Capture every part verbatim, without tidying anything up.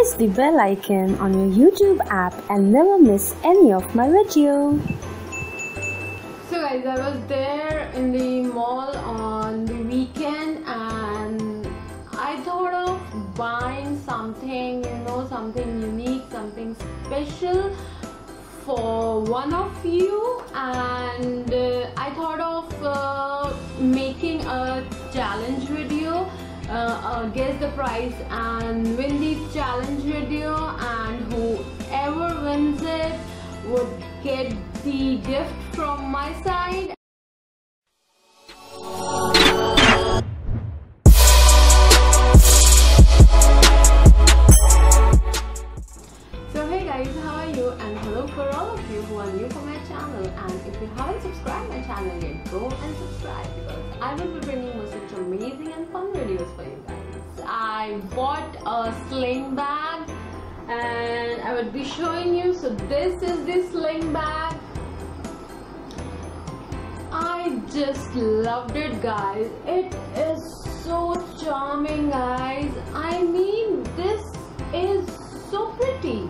press the bell icon on your YouTube app and never miss any of my videos. So guys, I was there in the mall on the weekend and I thought of buying something, you know, something unique, something special for one of you, and uh, I thought of uh, making a challenge video, uh, uh, guess the price and win this challenge video, and whoever wins it would get the gift from my side. So hey guys, how are you, and hello for all of you who are new for my channel, and if you haven't subscribed my channel yet, go and subscribe because I will be bringing you such amazing and fun videos for you guys. I bought a sling bag and I would be showing you. So this is the sling bag. I just loved it guys. It is so charming guys. I mean, this is so pretty.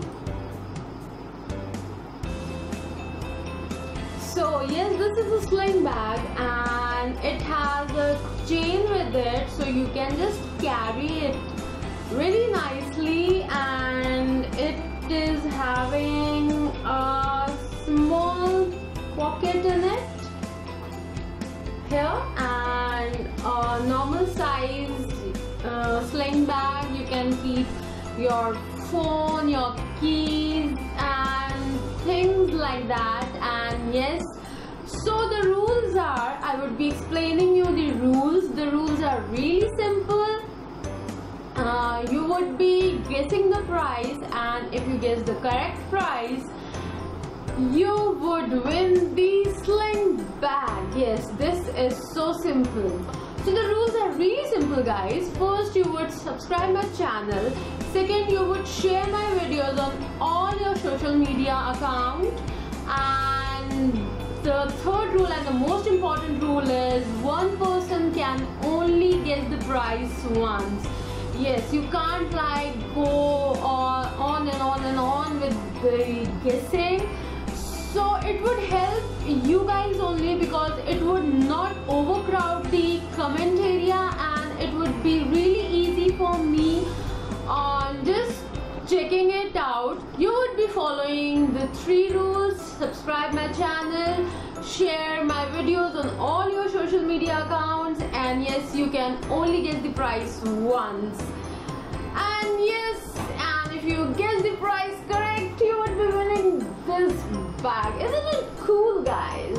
So yes, this is a sling bag and it has a chain with it, so you can just carry it really nicely, and it is having a small pocket in it here, and a normal size uh, sling bag. You can keep your phone, your keys and things like that. And yes, so the rules are, I would be explaining you the rules. The rules are really simple. Uh, you would be guessing the price, and if you guess the correct price, you would win the sling bag. Yes, this is so simple. So the rules are really simple guys. First, you would subscribe my channel. Second, you would share my videos on all your social media accounts. And the third rule and the most important rule is one person can only guess the price once. Yes, you can't like go on, on and on and on with the guessing. So it would help you guys only because it would not overcrowd the comment area, and it would be really easy for me on just checking it out. You would be following the three rules: subscribe my channel, share my videos on all your social media accounts, and yes, you can only get the price once. And yes, and if you guess the price correct, you would be winning this bag. Isn't it cool guys?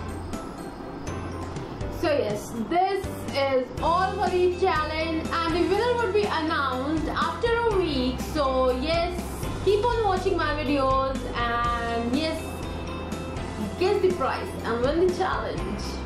So yes, this is all for the challenge, and the winner would be announced after a week. So yes, keep on watching my videos, and yes, guess the price and win the challenge.